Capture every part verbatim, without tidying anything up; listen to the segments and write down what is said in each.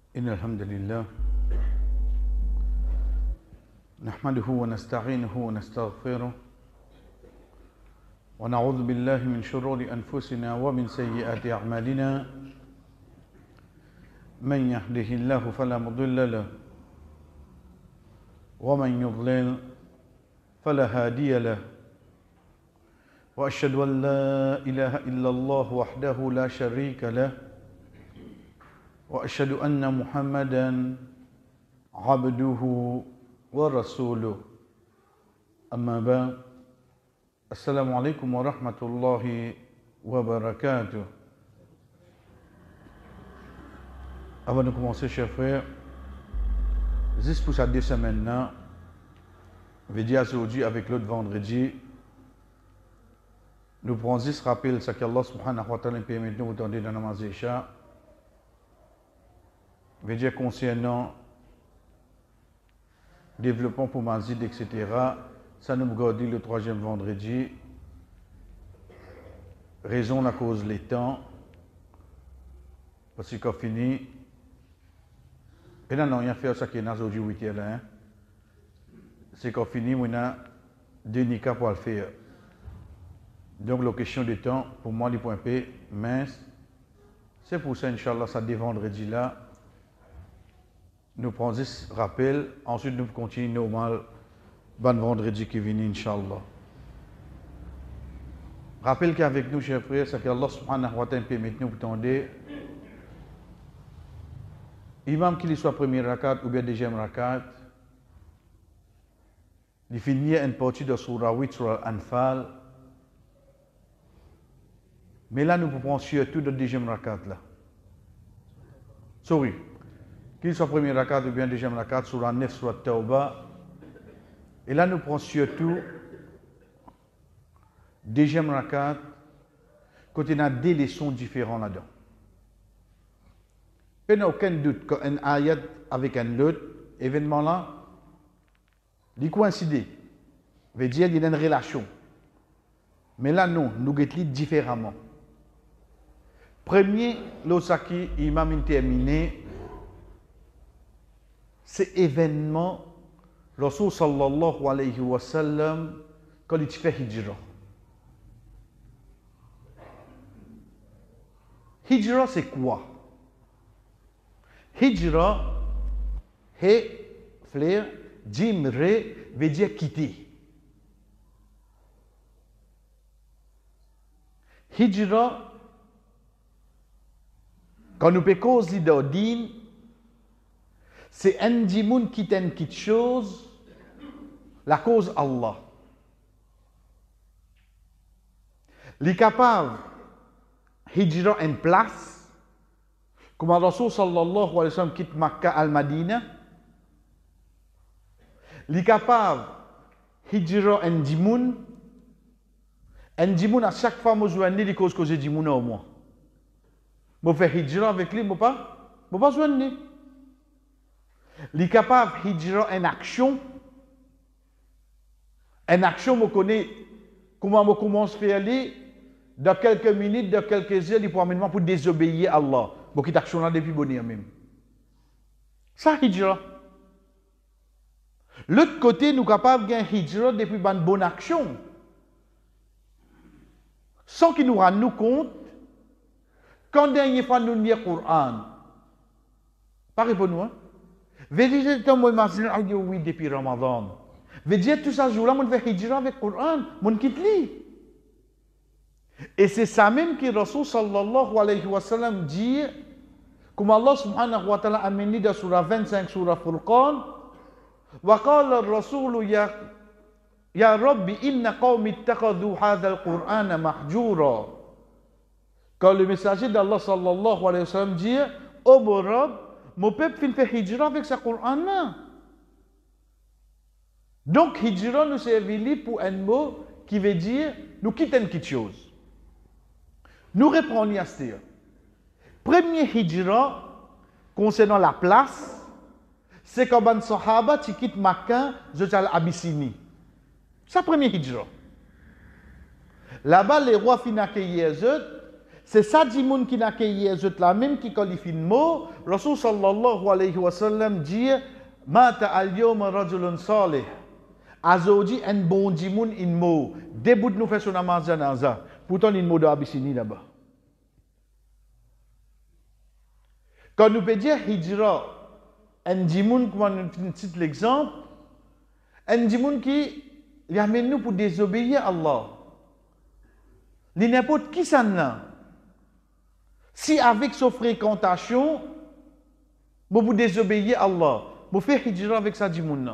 إن الحمد لله نحمده ونستعينه ونستغفره ونعوذ بالله من شرور أنفسنا ومن سيئات أعمالنا من يهده الله فلا مضل له ومن يضلل فلا هادي له وأشهد أن لا إله إلا الله وحده لا شريك له وأشهد أن محمدا عبده ورسوله أما بعد السلام عليكم ورحمة الله وبركاته. Avant de commencer, chers frères, juste pour ces deux semaines-là, je vais dire aujourd'hui avec l'autre vendredi, nous prenons juste rappel ce qu'Allah subhanahu wa ta'ala permet de nous entendre dans la namaz Isha. Je vais dire concernant développement pour Mazid, et cetera. Ça nous garde le troisième vendredi. Raison à cause des temps. Parce qu'on finit. Et là, non, il y a fait ça qui est aujourd'hui huit heures là. C'est qu'on finit, on a deux nikas pour le faire. Donc, la question de temps, pour moi, du point P, mince. C'est pour ça, Inch'Allah, ça dès vendredi là. Nous prenons ce rappel, ensuite nous continuons normal, bon vendredi qui vient, Inch'Allah. Rappel qu'avec nous, chers frères, c'est qu'Allah subhanahu wa ta'ala permet nous d'entendre. Imam qu'il soit premier rakat ou bien deuxième rakat, il finit une partie de Surah huit, Surah Anfal. Mais là, nous pouvons surtout le deuxième rakat là. Sorry. Qu'il soit premier rakat ou bien deuxième rakat, Surah neuf, Surah Tawbah. Et là, nous prenons surtout deuxième rakat, quand il y a des leçons différentes là-dedans. Il n'y a aucun doute qu'un ayat avec un autre événement là, il coïncide. Veut dire qu'il y a une relation. Mais là, non, nous guettons différemment. Premier, l'osaki, imam terminé. C'est événement, Rasul sallallahu alayhi wa sallam, quand il fait hijra. Hijra, c'est quoi? Hijra, he, flair, jimre, veut dire quitter. Hijra, quand nous pécons cause d'ordine, c'est un dimoun qui t'aime quelque chose, la cause Allah. Les capables, hijra en place, comme Rasul sallallahu alayhi wa sallam quitte Makkah al-Madina. Les capables, hijra en dimoun, en dimoun à chaque fois, moi je joue les causes que j'ai dimoun au moins. Je fais hijra avec lui, je ne peux pas, je ne peux pas jouer. Les capables hijra en action. En action, je connais comment je commence à faire aller. Dans quelques minutes, dans quelques heures, il faut amener pour désobéir à Allah. Pour qu'il action là depuis bonheur même. Ça, hijra. L'autre côté, nous sommes capables de gagner hijra depuis une bonne action. Sans qu'il nous rende compte, quand dernière fois nous lisons le Coran, pas répondre nous, hein? Veut dire que moi imagine ah oui depuis Ramadan. Veut dire tout ça jour là on fait hijra avec le Coran, on quitte lui. Et c'est ça même que Rasul sallallahu alayhi wa sallam dit, comme Allah subhanahu wa ta'ala a mené dans surah vingt-cinq, surah Furqan, wa qala ar-rasul ya ya rabbi inna qawmi ittakhadhu hadha al-Qur'ana mahjura. Quand le messager d'Allah sallallahu alayhi wa sallam dit, ô mon Rabb, mon peuple fait hijra avec sa Coran. Donc, hijra nous servit pour un mot qui veut dire nous quittons quelque chose. Nous reprenons à ce dire. Premier hijra concernant la place, c'est quand les Sahaba qui quittent Makkah, je suis à Abyssinie. C'est le premier hijra. Là-bas, les rois finakés, C'est ça, dit moun qui n'a qu'ayé là même qui qualifie le mot. Rasul sallallahu alayhi wa sallam dit, Mata al-yawma rajulun salih. Azodi un bon dit moun in mot. Debout nous fait son namaz janaza. Pourtant, il mot d'Abyssinie là-bas. Quand nous peut dire hijra, un dit moun, comme on cite l'exemple, un dit moun qui il amène nous pour désobéir à Allah. Il n'importe qui ça n'a. Si avec sa fréquentation, vous vous désobéir à Allah, vous faites hijra avec ça dit moun.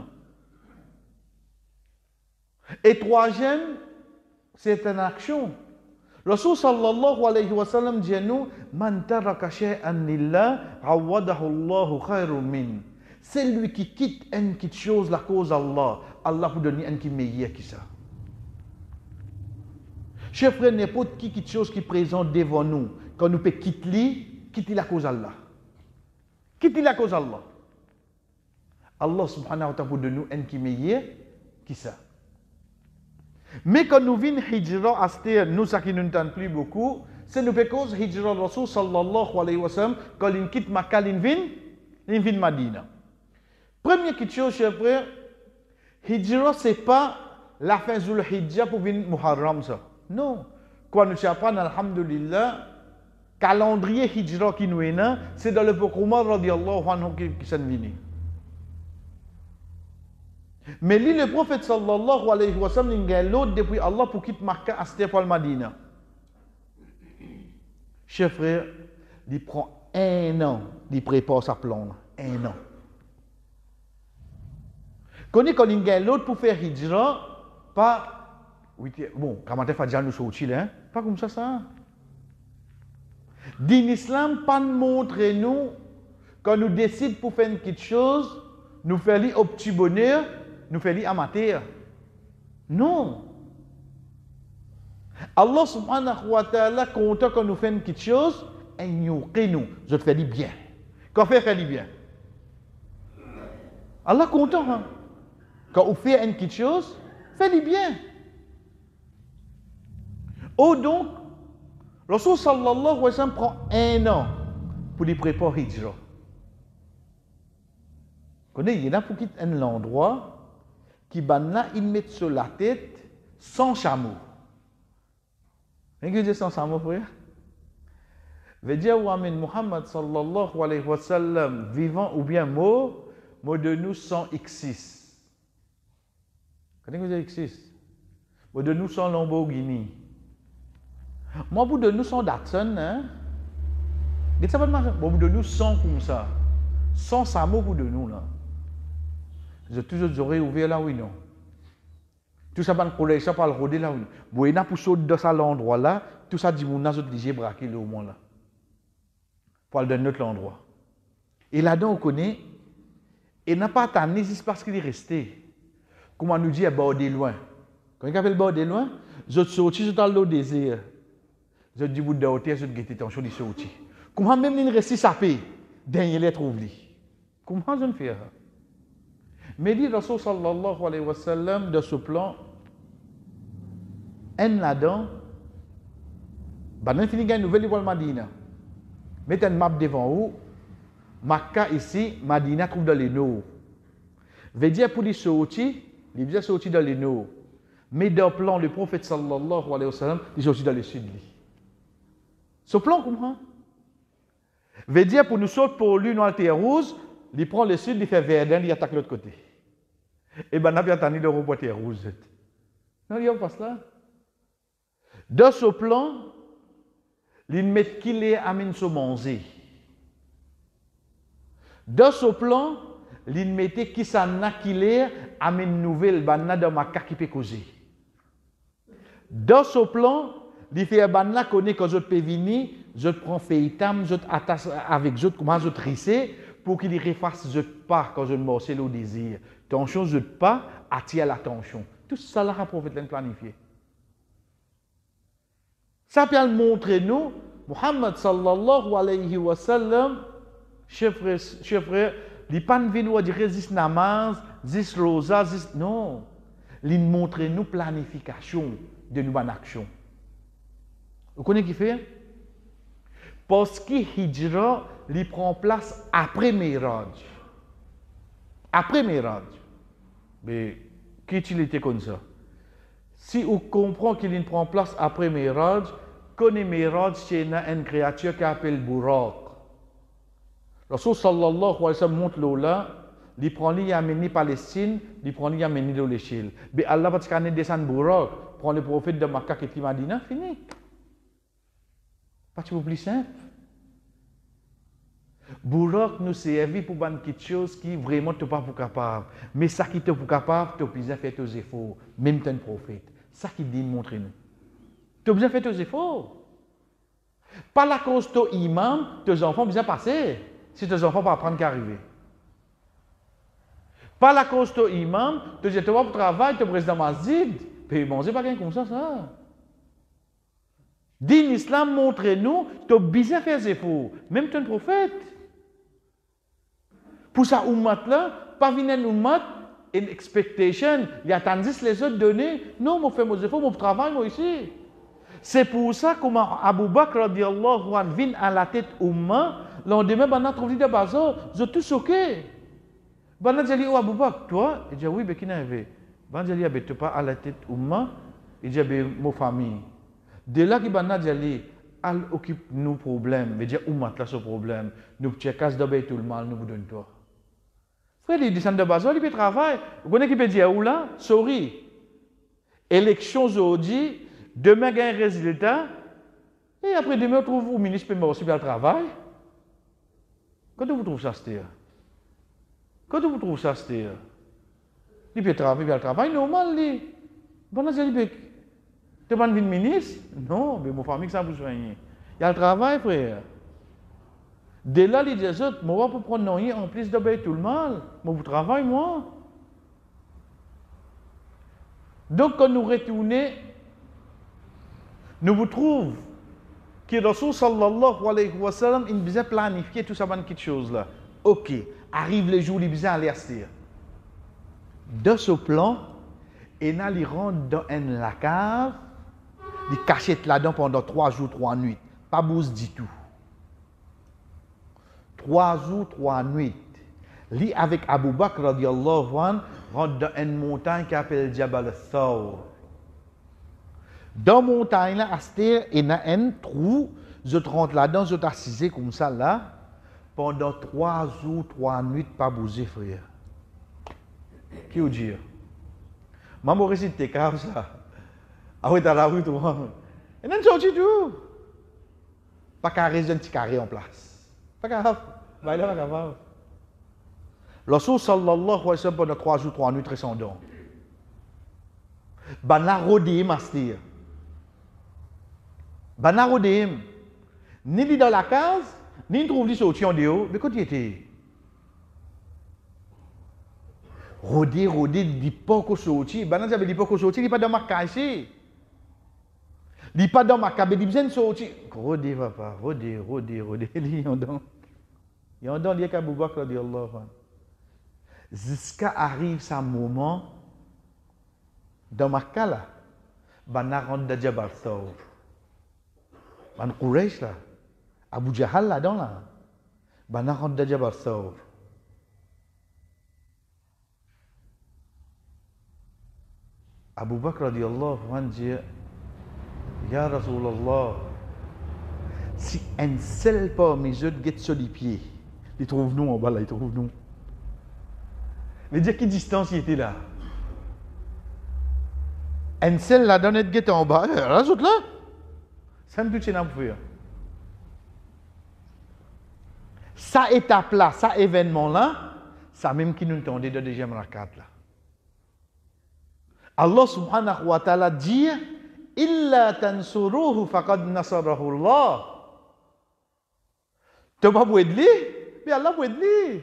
Et troisième, c'est une action. Rasul sallallahu alayhi wa sallam dit à nous, Man taraka shay'an lillah, awadahu Allahu khayrun min. C'est lui qui quitte une petite chose la cause d'Allah. Allah vous donne un qui meilleur que ça. Chef frère, n'importe qui quelque chose qui présente devant nous, quand nous pouvons quitter, quitter la cause d'Allah. Quitter la cause d'Allah. Allah subhanahu wa ta'ala vous donne un qui meilleur que ça. Mais quand nous venons hijra, à nous, ça qui ne nous tente plus beaucoup, c'est nous fait cause hijra Rasul sallallahu alayhi wa sallam, quand il quitte Makkah, il vient, il vient Madina. Première petite chose, chers frères, hijra, ce n'est pas la fin du hijja pour venir Muharram, ça. Non. Quand nous apprenons, alhamdulillah, calendrier hijra qui nous est là, c'est dans le prophète Omar radiallahu anhu qui s'en vient. Mais lui, le prophète sallallahu alayhi wa sallam, il y a l'autre depuis Allah pour quitter Makkah à Stéphane Madina. Chers frères, il prend un an, il prépare sa plan. Un an. Quand il y a l'autre pour faire hijra, pas, oui, bon, comment tu fais déjà nous sortir, hein? Pas comme ça, ça. Din Islam, pas montrer nous, quand nous décidons pour faire quelque chose, nous faisons au petit bonheur, nous faisons amateur. Non. Allah subhanahu wa ta'ala, content quand nous faisons quelque chose, et nous, je fais du bien. Quand on fait du bien. Allah content. Hein? Quand on fait quelque chose, fait du bien. Oh donc, Rasul sallallahu alayhi wa sallam prend un an pour lui préparer hijra. Il y en a pour quitter un endroit qui banna ils mettent sur la tête sans chameau. Qu'est-ce que dit sans chameau, frère? Veut dire ou amen Muhammad sallallahu alayhi wa sallam vivant ou bien mort, mot de nous sans existe. Qu'est-ce que dit existe? Mot de nous sans Lamborghini. Moi, pour de nous sans Datsun, hein? Qu'est-ce que ça va marcher? Moi, pour de nous sans comme ça. Sans chameau pour de nous, là. Je toujours j'aurais ouvert là, oui, non. Tout ça, ban collège, ça pas le roder là, oui. Bon, il y a pour sauter dans cet endroit là, tout ça dit, mon autres j'ai braqué le au moins là. Pour aller dans notre endroit. Et là-dedans, on connaît, et n'a pas attendu, c'est parce qu'il est resté. Comment nous dit, à border loin. Quand il appelle border loin, je suis sorti, je suis allé au désert. Je dis, vous d'hôtel, je suis tension, je suis sorti. Comment même il reste sapé, dernier lettre ouvrie. Comment je ne fais ça? Mais dit Rasul sallallahu alayhi wa sallam de ce plan, un là-dedans, ben fini une nouvelle école Madina. Mettez une map devant vous, Makkah ici, Madina trouve dans les nord. Veut dire pour les sortir, il vient sortir dans les nord. Mais dans le plan, le prophète sallallahu alayhi wa sallam, il sortit dans le sud. Ce plan, comment? Veut dire pour nous sortir pour lui, dans le terre rouge, il prend le sud, il fait Verdun, il attaque l'autre côté. Et ben, il n'a pas le robot terre rouge. Non, il n'y a pas cela. Dans ce plan, il met qu'il est amène se manger. Dans ce plan, il mettait qui s'en a qu'il est amène nouvelle banana dans ma carte qui peut causer. Dans ce plan, il fait banana connaît que je peux venir, je prends feitam, je attache avec je comment je trisser pour qu'il refasse je pas quand je morce le désir. Tension je pas attire l'attention. Tout ça là le prophète l'a planifié. Ça peut montrer nous Muhammad sallallahu alayhi wa sallam chef frère chef frère il pas venu dire résiste namaz, zis rosa, zis non. Il montre nous planification de nous bonne action. Vous connaissez qui fait? Parce que Hijra, il prend place après Miraj. Après Miraj. Mais, qu'est-il était comme ça? Si on comprend qu'il prend place après Miraj, connaît Miraj, c'est une créature qui appelle Buraq. Rasul sallallahu alayhi wa sallam montre là, il prend les Yameni Palestine, il prend les Yameni de l'échelle. Mais Allah va te descendre Buraq, prend le prophète de Makkah qui est Madina, fini. Pas plus simple. Buraq nous servi pour quelque chose qui vraiment tu pas pour capable. Mais ça qui te pour capable, tu as besoin de faire tes efforts, même ton prophète. Ça qui dit montrer nous. Tu as besoin de faire tes efforts. Pas la cause de imam, tes enfants ont besoin de passer. Si tes enfants ne pas apprendre qu'à arriver. Pas la cause de imam, tu dis tu vas pour travail, tu es président masjid. Puis bon, c'est pas bien comme ça, ça. Din l'islam montre-nous, tu as besoin de faire des efforts. Même ton prophète. Pour ça, ummat là, pas venir une ummat, une expectation, il y a tandis les autres données. Non, moi fais mes efforts, mon travail, moi ici. C'est pour ça que Abu Bakr radiallahu anhu vient à la tête umma, lendemain, on a trouvé des bazars, ils ont tous choqué. On a dit, oh Abu Bakr, toi? Il dit, oui, mais qui n'a pas? On a dit, tu n'es pas à la tête umma? Il dit, ma famille. De là qu'il a dit, elle occupe nos problèmes. Il dit, ummat là, ce problème. Nous casse d'obéir tout le mal, nous vous donnons toi. Frère, il descend de bazar, il peut travailler. Vous connaissez qui peut dire où là? Sorry. Élection aujourd'hui, demain, il y a un résultat. Et après, demain, on trouve au ministre peut aussi bien le travail. Quand vous trouvez ça, c'est Quand vous trouvez ça, c'est il peut travailler bien le travail, normal. Il bon, il peut. Tu vas devenir ministre? Non, mais mon famille, ça vous soigner. Il y a le travail, frère. Dès là, les des autres, moi, pour prendre non, en plus d'obéir tout le mal, moi, vous travaillez, moi. Donc, quand nous retournons, nous vous trouvons que le Rasul sallallahu alayhi wa sallam, il besoin planifier tout ça, quelque chose là. Ok, arrive le jour, il besoin aller acheter. De ce plan, il rentre dans une la cave, il cachette là-dedans pendant trois jours, trois nuits. Pas bouge du tout. Trois jours, trois nuits. Lui, avec Abu Bakr radiallahu anhu, rentre dans une montagne qui s'appelle Jabal al-Thawr. Dans la montagne, là, il y a un trou, je rentre là-dedans, je t'assise comme ça, là, pendant trois jours, trois nuits, pas bouger, frère. Qui vous dit? Maman, récite tes caves, ça. Ah oui, dans la rue, tout le monde. Et non, sorti tout. Pas qu'à raison un petit carré en place. Pas grave. Bah, là, pas grave. Le Rasul sallallahu alayhi wa sallam pendant trois jours, trois nuits, très sans don. Ben la rodéim astir. Ben la rodéim. Ni li dans la case, ni trouve li sorti en dehors. Mais quand il était? Rodé, rodé, il dit pas qu'on sorti. Ben là, il dit pas qu'on sorti, il n'est pas dans ma case ici. Il n'est pas dans ma case, il dit besoin de sortir. Rodé, papa, rodé, rodé, rodé. Il y a un don. Il y a un don, il y a qu'Abu Bakr radiallahu anhu. Jusqu'à arrive ce moment, dans Makkah là, ben on rentre dans Jabal Thawr. Ben Quraysh là, Abu Jahal là dans là, ben on rentre dans Jabal Thawr. Abu Bakr radiallahu anhu dit, Ya Rasulallah, si un seul parmi eux guette sur les pieds, il trouve nous en bas là, il trouve nous. Mais dire quelle distance il était là? Un seul là, dans notre guette en bas, là, l'autre là, ça me touche dans le feu. Ça étape là, ça événement là, ça même qui nous tendait de deuxième rakat là. Allah subhanahu wa ta'ala dit, Illa tansuruhu faqad nasarahu Allah. Tu vas pas aider lui, mais Allah peut aider lui.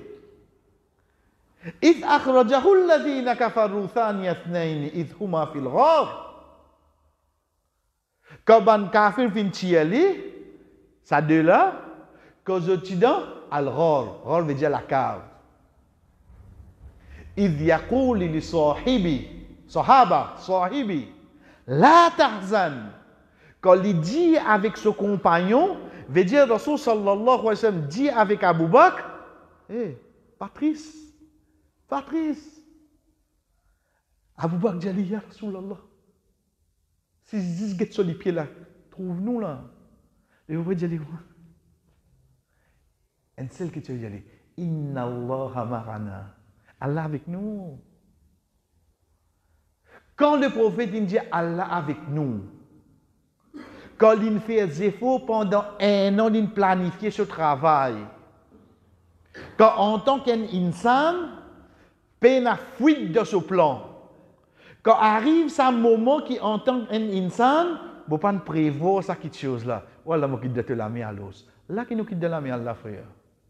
إذ أخرجه الذين كفروا ثاني اثنين إذ هما في الغار. Quand ban kafir fin tieli, ça de là, quand je t'y dans al-ghar, ghar veut dire la cave. إذ يقول لصاحبي, sahaba, sahibi, la tahzan. Quand il dit avec son compagnon, veut dire, Rasul sallallahu alayhi wa sallam dit avec Abu Bakr, hé, pas triste, pas triste. Abu Bakr dit, ya Rasulallah, si je dis que sur les pieds là, trouve-nous là. Et vous pouvez dire, et celle que tu as dit, Inna Allah ma'ana. Allah avec nous. Quand le prophète il dit Allah avec nous, quand il fait des efforts pendant un an, il planifie ce travail. Quand en tant qu'insan, peine à fuite de ce plan. Quand arrive ce moment qui en tant qu'insan, il ne peut pas prévoir ça quelque chose là. Voilà, je quitte de la main à l'os. Là, qui nous quitte de la main à la frère.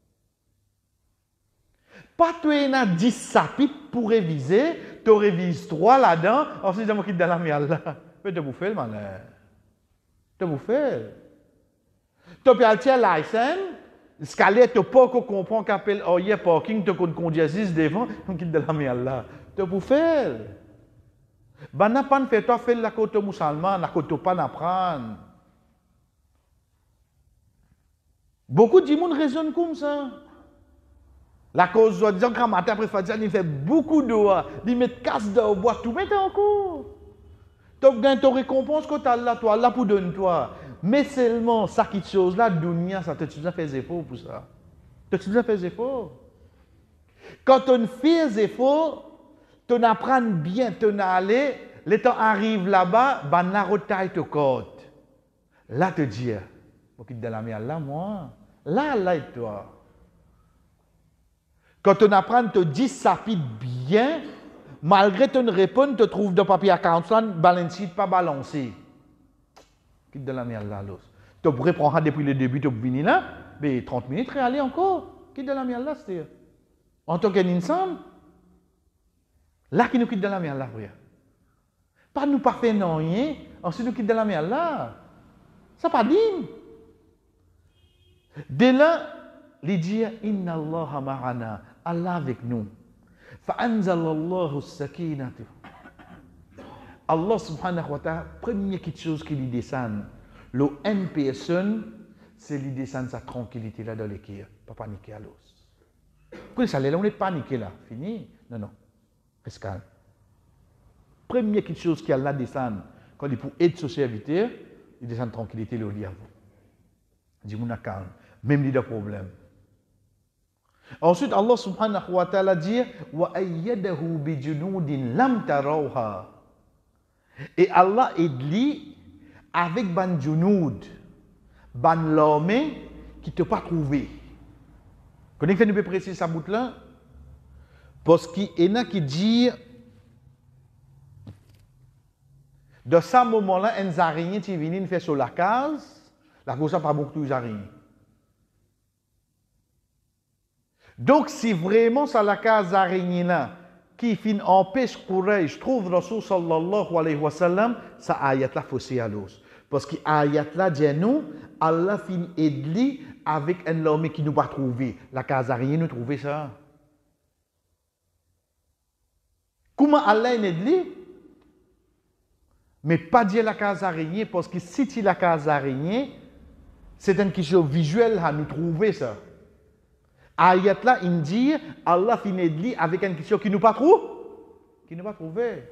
Pas tu as dix chapitres pour réviser, tu révises trois là-dedans, ensuite je me quitte de la main à la. Mais tu bouffes le malin. Tu bouffes. Tu peux aller à l'Aïsen, ce qu'elle tu pas comprendre qu'appelle oh yeah parking, tu conduis devant, tu quitte de la main à la. Tu bouffes. Ben n'a pas fait toi faire la côte musulmane, la côte pas n'apprendre. Beaucoup de gens raisonnent comme ça. La cause, soit disant qu'un matin après Fadja, il fait beaucoup d'eau, il met casse d'eau, bois, tout met en cours. Tu as gagné ton récompense que tu as là, toi, là pour donner toi. Mais seulement, ça qui chose là, dunia, ça te tu as fait des efforts pour ça. Tu as fait des efforts. Quand on fait des efforts, tu apprends bien, tu aller, le temps arrive là-bas, ben la retaille te côte. Là, te dis, ok, de la mer là, moi, là, là, et toi. Quand on apprend te dix chapitres bien, malgré ton réponse, tu trouves dans le papier à quarante, balance pas balancé. Quitte de la merde là, l'os. Tu pourrais prendre depuis le début, tu peux venir là, mais trente minutes, et aller encore. Quitte de la merde là, c'est en tant qu'insan, là qui nous quitte de la merde là, frère. Pas nous pas faire non rien, ensuite nous quitte de la merde là. Ça pas digne. Dès là, il dit Inna Allah ma'ana, Allah avec nous. Fa'anzalallahu as-sakinatu. Allah subhanahu wa ta'ala, première chose qui lui descend, le N P S N, c'est lui descend sa tranquillité là dans les cœurs, pas paniquer à l'os. Pourquoi ça là, on est paniqué là, fini? Non, non, reste calme. Première chose qui Allah descend, quand il pour aider son serviteur, il descend tranquillité là au lit à vous. Dis-moi calme, même il a problème. Ensuite, Allah subhanahu wa ta'ala dit wa ayyadahu bi junudin lam tarawha. Et Allah aide-lui avec ban junud, ban l'armée qui te pas trouvé. Connais que nous peut préciser ça bout là parce qu'il y en a qui dit de ce moment-là, un araignée qui vient faire sur la case, la cause pas beaucoup de araignées. Donc, si vraiment c'est la case araignée là, qui fin empêche Quraysh, je trouve Rasul sallallahu alayhi wa sallam, ça ayat là faussé à l'os. Parce que ayat là dit nous, Allah fin aide avec un homme qui nous pas trouvé. La case araignée nous trouver ça. Comment Allah aide mais pas dire la case araignée, parce que si tu la case araignée, c'est une question visuelle à nous trouver ça. Ayat là, il dit, Allah finit de avec une question qui nous pas trouve, qui nous pas trouvé.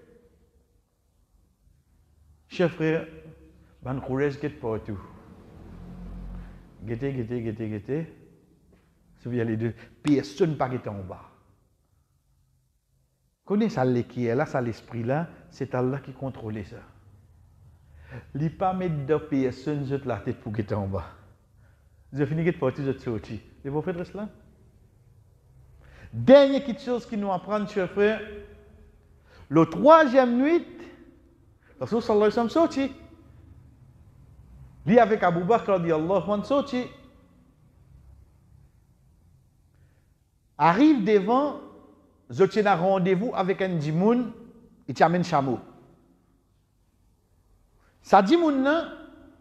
Chers frères, ban courage get partout. Guettez, guettez, guettez, guettez. Si vous y allez deux, personne pas guetter en bas. Connaissez ça qui est là, ça l'esprit là, c'est Allah qui contrôle ça. Il ne pas mettre de personne sur la tête pour guetter en bas. Je finis de partir, je suis sorti. Et vous faites cela? Dernière petite chose qui nous apprend, chers frères, le troisième nuit, le Rasul sallallahu alayhi wa sallam sorti. Lui avec Abu Bakr radiyallahu anhu sorti. Arrive devant, je tiens un rendez-vous avec un dimoun, il t'amène chameau. Ça dimoun là,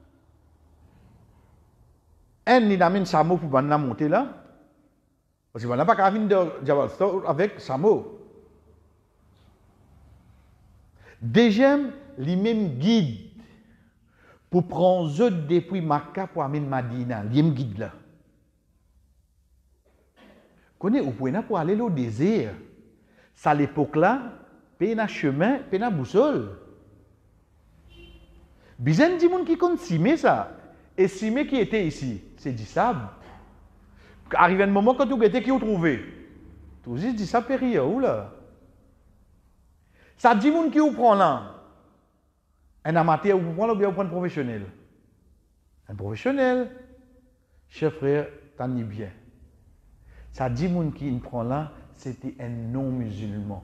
un il amène chameau pour la monter là. Parce qu'on n'a pas qu'à venir de Jabal Thawr avec chameau. Deuxième, les mêmes guides pour prendre eux depuis Makkah pour amener Madina, il me guide là. Connais, vous pouvez pour aller au désert. Ça à l'époque là, peine un chemin, peine un boussole. Bizarre dit monde qui compte Simé ça. Et Simé qui était ici, c'est du sable. Arrive un moment quand tu étais qui vous trouvez. Tu dis dis ça périr où là. Ça dit monde qui vous prend là. Un amateur vous prend ou bien vous prend un professionnel. Un professionnel, cher frère, t'en es bien. Ça dit monde qui nous prend là, c'était un non-musulman.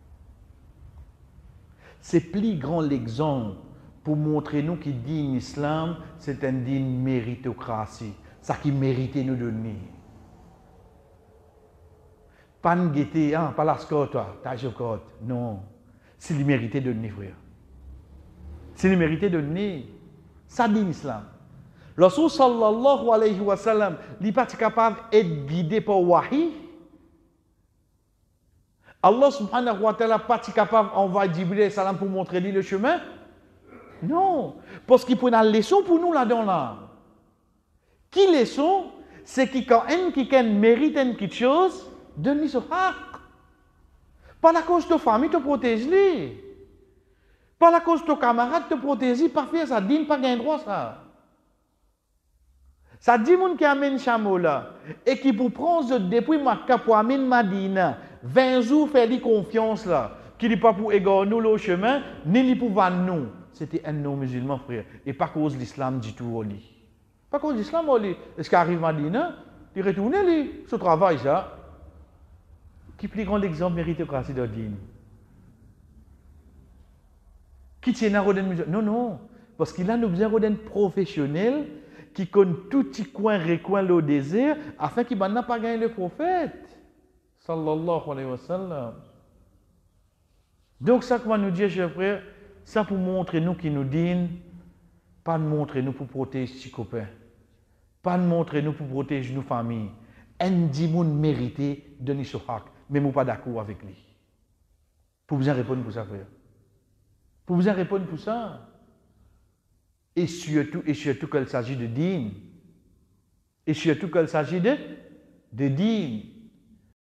C'est plus grand l'exemple pour montrer nous qui dit l'islam, c'est un digne méritocratie. Ça qui méritait nous donner. Pas de guetter, hein, pas la scotte, ta jocotte. Non. C'est le mérité de donner, frère. C'est le mérité de donner. Ça dit l'islam. Rasul sallallahu alayhi wa sallam, il n'est pas capable d'être guidé par wahi. Allah subhanahu wa ta'ala n'est pas capable d'envoyer Jibril salam pour montrer lui le chemin. Non. Parce qu'il prend une leçon pour nous là-dedans là. Qui leçon? C'est qui quand un qui mérite quelque chose, donne-lui ce haq. Pas la cause de ta famille te protège lui. Pas la cause de ton camarade te protège, parfait ça dit pas gain droit ça. Ça dit moun qui amène chameau là et qui pour prendre depuis Makkah pour amener Madina vingt jours faire lui confiance là, qui n'est pas pour égarer nous le chemin ni li pour vendre nous. C'était un non-musulman frère et pas cause l'islam du tout au lit. Pas cause l'islam au lit. Est-ce qu'arrive Madina, il retourne lui, ce travail ça. Qui plus grand exemple méritocratie de din. Qui tient à Roden musulman? Non, non. Parce qu'il a nous besoin d'un professionnel qui connaît tout petit coin, recoin le désert, afin qu'il n'ait pas gagné le prophète. Sallallahu alayhi wa sallam. Donc, ça, comment nous dire, chers frères, ça pour montrer nous qui nous dînent, pas de montrer nous pour protéger ses copains, pas de montrer nous pour protéger nos familles. Un dimoun mérité de donner ce haq, mais nous pas d'accord avec lui. Pour vous en répondre pour ça, frère. Pour vous en répondre pour ça. Et surtout, et surtout qu'il s'agit de dîne. Et surtout qu'il s'agit de, de dîne.